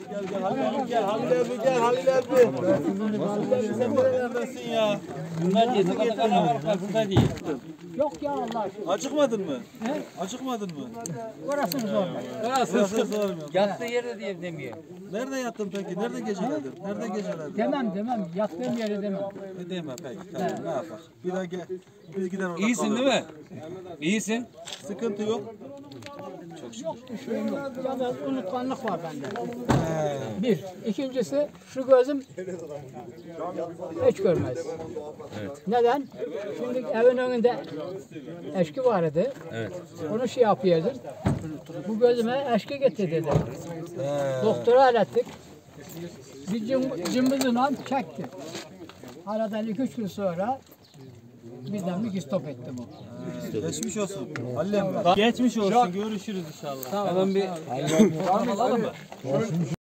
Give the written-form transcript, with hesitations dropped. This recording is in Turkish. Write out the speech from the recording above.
Gel Halil abi gel Halil abi. Halil abi sen nerelerdesin ya? Bunlar diye kadar burada değil. Yok ya Allah aşkına. Acıkmadın mı? Acıkmadın mı? Orasını sorma. Orası sormuyorum. Yattığı yerde diye demiyor. Nerede yattın peki? Nerede geceledin? Nerede geceledin? Demem. Yattığım yere demem. Deme peki. Tamam ne yapar? Bir daha gel. Biz gider orada İyisin kalırız. değil mi? İyisin. Sıkıntı yok. Yok bir şeyim yok. Yalnız unutkanlık var bende. Bir. İkincisi şu gözüm hiç görmez. Evet. Neden? Şimdi evin önünde eşki vardı. Evet. Onu şey yapıyordum. Bu gözüme eşki getir dedi. Doktora hallettik. Bir cımbızla çekti. Aradan 2-3 gün sonra birdenbir stop etti bu. Geçmiş olsun. Halil emmi. Geçmiş olsun. Görüşürüz inşallah. Hemen bir alalım mı?